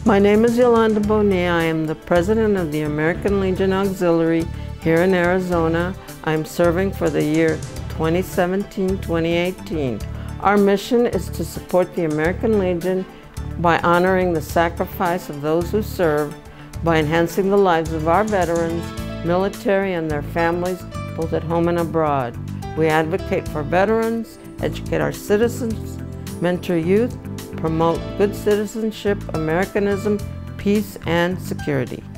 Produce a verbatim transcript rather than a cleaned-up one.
My name is Yolanda Bonilla. I am the president of the American Legion Auxiliary here in Arizona. I'm serving for the year twenty seventeen twenty eighteen. Our mission is to support the American Legion by honoring the sacrifice of those who serve, by enhancing the lives of our veterans, military, and their families, both at home and abroad. We advocate for veterans, educate our citizens, mentor youth, promote good citizenship, Americanism, peace, and security.